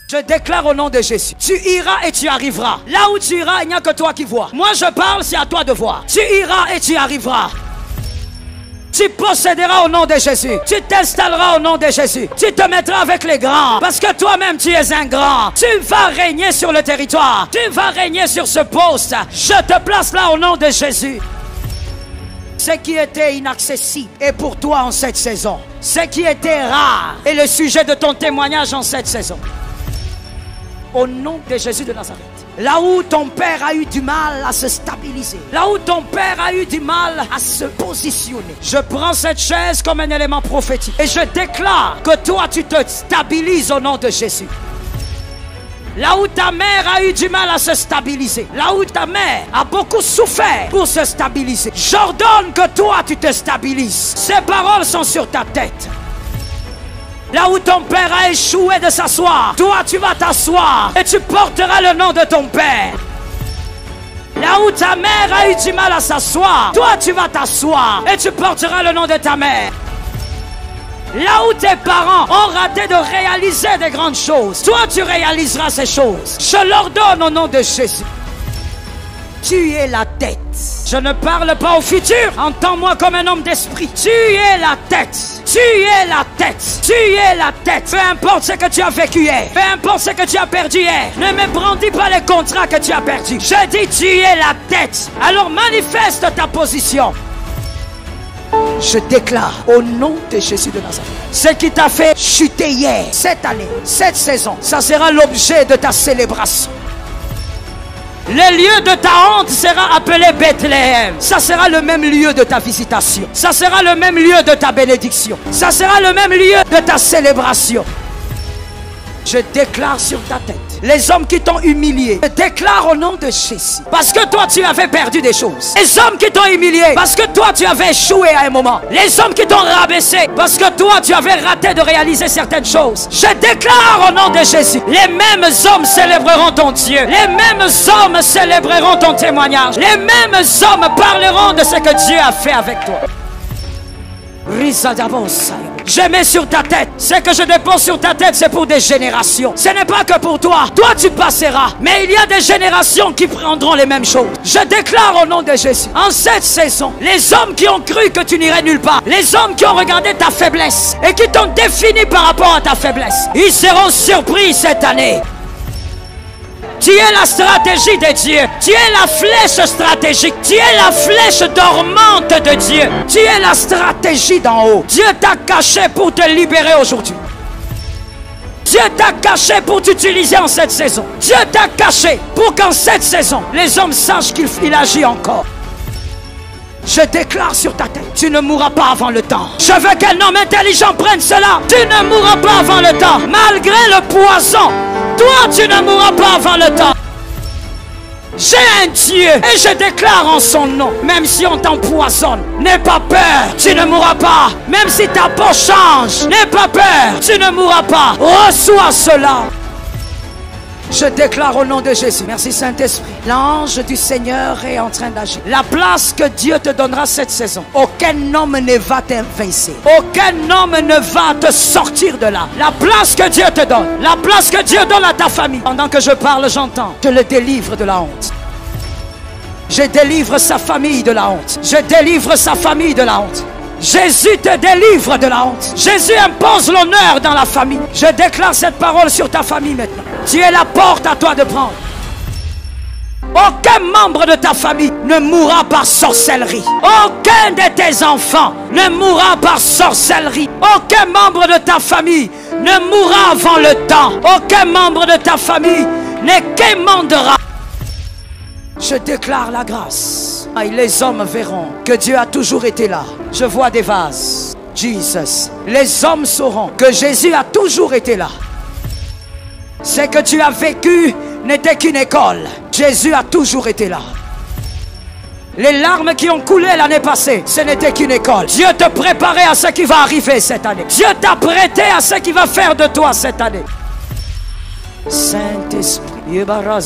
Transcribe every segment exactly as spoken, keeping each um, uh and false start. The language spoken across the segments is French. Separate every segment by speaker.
Speaker 1: Je déclare au nom de Jésus, tu iras et tu arriveras. Là où tu iras, il n'y a que toi qui vois. Moi je parle, c'est à toi de voir. Tu iras et tu arriveras. Tu posséderas au nom de Jésus. Tu t'installeras au nom de Jésus. Tu te mettras avec les grands. Parce que toi-même tu es un grand. Tu vas régner sur le territoire. Tu vas régner sur ce poste. Je te place là au nom de Jésus. Ce qui était inaccessible est pour toi en cette saison. Ce qui était rare est le sujet de ton témoignage en cette saison. Au nom de Jésus de Nazareth. Là où ton père a eu du mal à se stabiliser, là où ton père a eu du mal à se positionner, je prends cette chaise comme un élément prophétique et je déclare que toi tu te stabilises au nom de Jésus. Là où ta mère a eu du mal à se stabiliser, là où ta mère a beaucoup souffert pour se stabiliser, j'ordonne que toi tu te stabilises. Ces paroles sont sur ta tête. Là où ton père a échoué de s'asseoir, toi tu vas t'asseoir et tu porteras le nom de ton père. Là où ta mère a eu du mal à s'asseoir, toi tu vas t'asseoir et tu porteras le nom de ta mère. Là où tes parents ont raté de réaliser des grandes choses, toi tu réaliseras ces choses. Je l'ordonne au nom de Jésus. Tu es la tête. Je ne parle pas au futur. Entends-moi comme un homme d'esprit. Tu es la tête. Tu es la tête. Tu es la tête. Peu importe ce que tu as vécu hier. Peu importe ce que tu as perdu hier. Ne me brandis pas les contrats que tu as perdus. Je dis tu es la tête. Alors manifeste ta position. Je déclare au nom de Jésus de Nazareth, ce qui t'a fait chuter hier, cette année, cette saison, ça sera l'objet de ta célébration. Le lieu de ta honte sera appelé Bethléem. Ça sera le même lieu de ta visitation. Ça sera le même lieu de ta bénédiction. Ça sera le même lieu de ta célébration. Je déclare sur ta tête, les hommes qui t'ont humilié, je déclare au nom de Jésus. Parce que toi tu avais perdu des choses. Les hommes qui t'ont humilié, parce que toi tu avais échoué à un moment. Les hommes qui t'ont rabaissé, parce que toi tu avais raté de réaliser certaines choses. Je déclare au nom de Jésus, les mêmes hommes célébreront ton Dieu. Les mêmes hommes célébreront ton témoignage. Les mêmes hommes parleront de ce que Dieu a fait avec toi. Je mets sur ta tête, ce que je dépose sur ta tête, c'est pour des générations. Ce n'est pas que pour toi. Toi, tu passeras. Mais il y a des générations qui prendront les mêmes choses. Je déclare au nom de Jésus, en cette saison, les hommes qui ont cru que tu n'irais nulle part, les hommes qui ont regardé ta faiblesse et qui t'ont défini par rapport à ta faiblesse, ils seront surpris cette année. Tu es la stratégie de Dieu. Tu es la flèche stratégique. Tu es la flèche dormante de Dieu. Tu es la stratégie d'en haut. Dieu t'a caché pour te libérer aujourd'hui. Dieu t'a caché pour t'utiliser en cette saison. Dieu t'a caché pour qu'en cette saison, les hommes sachent qu'il agit encore. Je déclare sur ta tête, tu ne mourras pas avant le temps. Je veux qu'un homme intelligent prenne cela. Tu ne mourras pas avant le temps. Malgré le poison, toi tu ne mourras pas avant le temps. J'ai un Dieu et je déclare en son nom, même si on t'empoisonne, n'aie pas peur, tu ne mourras pas. Même si ta peau change, n'aie pas peur, tu ne mourras pas. Reçois cela. Je déclare au nom de Jésus. Merci Saint-Esprit. L'ange du Seigneur est en train d'agir. La place que Dieu te donnera cette saison, aucun homme ne va t'invaincre. Aucun homme ne va te sortir de là. La place que Dieu te donne, la place que Dieu donne à ta famille. Pendant que je parle, j'entends. Je le délivre de la honte. Je délivre sa famille de la honte. Je délivre sa famille de la honte. Jésus te délivre de la honte. Jésus impose l'honneur dans la famille. Je déclare cette parole sur ta famille maintenant. Tu es la porte, à toi de prendre. Aucun membre de ta famille ne mourra par sorcellerie. Aucun de tes enfants ne mourra par sorcellerie. Aucun membre de ta famille ne mourra avant le temps. Aucun membre de ta famille ne quémandera. Je déclare la grâce. Et les hommes verront que Dieu a toujours été là. Je vois des vases. Jesus. Les hommes sauront que Jésus a toujours été là. Ce que tu as vécu n'était qu'une école. Jésus a toujours été là. Les larmes qui ont coulé l'année passée, ce n'était qu'une école. Dieu te préparait à ce qui va arriver cette année. Dieu t'a prêté à ce qu'il va faire de toi cette année. Saint-Esprit,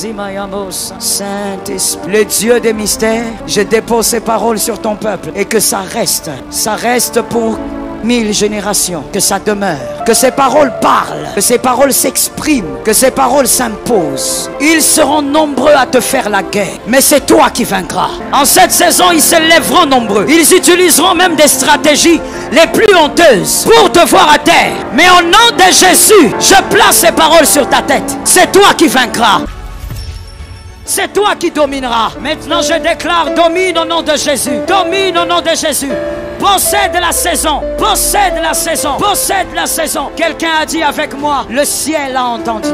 Speaker 1: Saint-Esprit, le Dieu des mystères, je dépose ces paroles sur ton peuple et que ça reste, ça reste pour mille générations, que ça demeure, que ces paroles parlent, que ces paroles s'expriment, que ces paroles s'imposent. Ils seront nombreux à te faire la guerre, mais c'est toi qui vaincras. En cette saison, ils se lèveront nombreux. Ils utiliseront même des stratégies les plus honteuses pour te voir à terre. Mais au nom de Jésus, je place ces paroles sur ta tête. C'est toi qui vaincras. C'est toi qui domineras. Maintenant, je déclare, domine au nom de Jésus. Domine au nom de Jésus. Possède la saison. Possède la saison. Possède la saison. Quelqu'un a dit avec moi, le ciel a entendu.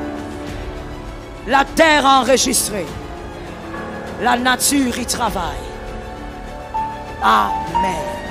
Speaker 1: La terre a enregistré. La nature y travaille. Amen.